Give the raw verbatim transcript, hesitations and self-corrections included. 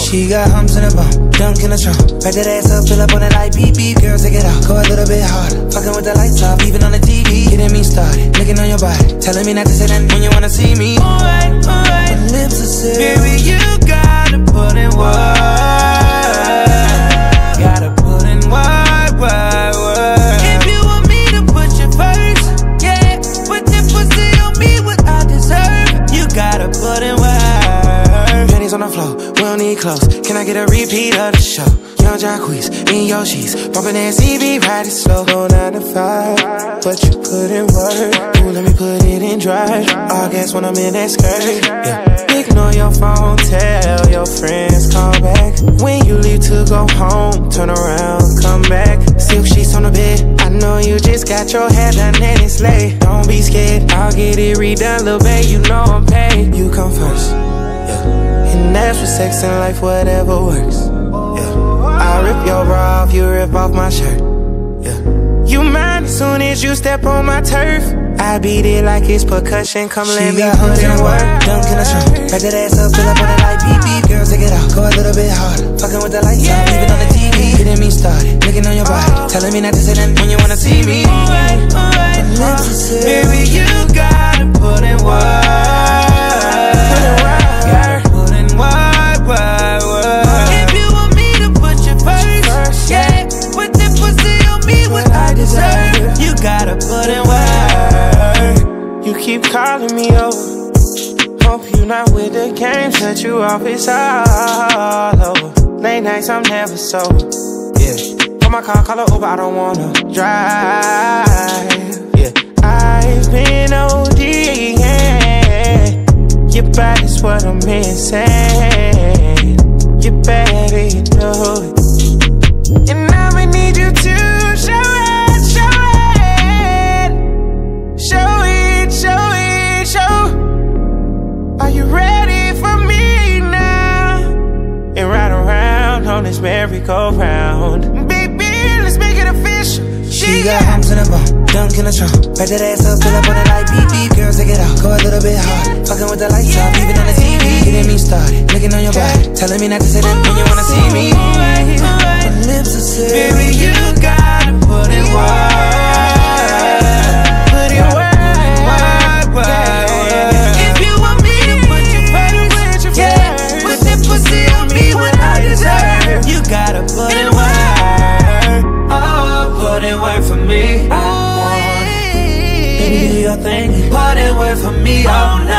She got humps in the bum, dunk in the trunk. Back that ass up, fill up on it like beep beep. Girl, take it off, go a little bit harder. Fucking with the lights off, even on the T V. Getting me started, looking on your body, telling me not to say that when you wanna see me. Alright, alright, my lips are sealed. Baby, you gotta put in work. Gotta put in work, work, work. If you want me to put you first, yeah, put that pussy on me, what I deserve. You gotta put in work. Panties on the floor, we don't need clothes. Can I get a repeat of the show? Young Jacquees, in your sheets, bumping that C V, ride it slow. Go nine to five, but you put in work. Ooh, let me put it in drive. All gas when I'm in that skirt, yeah. Ignore your phone, tell your friends, call back. When you leave to go home, turn around, come back. Silk sheets on the bed, I know you just got your hair done and it's late. Don't be scared, I'll get it redone, little babe, you know I'm paid. You come first, yeah. And that's for sex and life, whatever works, yeah. I rip your bra off, you rip off my shirt, yeah. You mine as soon as you step on my turf. I beat it like it's percussion, come she let me put in work. Dunk in the trunk, back that ass up, fill up on it like beep beep. Girl, take it off, go a little bit harder. Fucking with the lights off, even on the T V. Getting me started, looking on your body, telling me not to say that when you wanna see me. Alright, alright, uh, baby, you gotta put in work. Gotta put in work, work, work. If you want me to put you first, yeah, put that pussy on me, what I deserve. You gotta put in work. You keep calling me over. Hope you not with the games that you off, it's all over. Late nights, I'm never sober. Yeah. Put my car, call her Uber, I don't wanna drive. Yeah. I've been O D, yeah. Your body's what I'm missing. You better, you know it. And I'ma need you to show it, show it. Show it, show it, show. Are you ready for me now? And ride around on this merry-go-round. Baby, let's make it official. She got humps in the bum, dunk in the trunk. Back that ass up, fill up on it like beep beep. Girl, take it off, go a little bit harder. Fucking with the lights off, even on the T V. Getting me started, looking on your body, telling me not to say that when you wanna see me. My lips are sealed. Baby, you gotta put in work. Put in work, work, work. If you want me to put you first, yeah, put that pussy on me, what I deserve. You gotta put in work. Oh, put in work for me. I want it. Baby, do your thing. Put in work for me all night.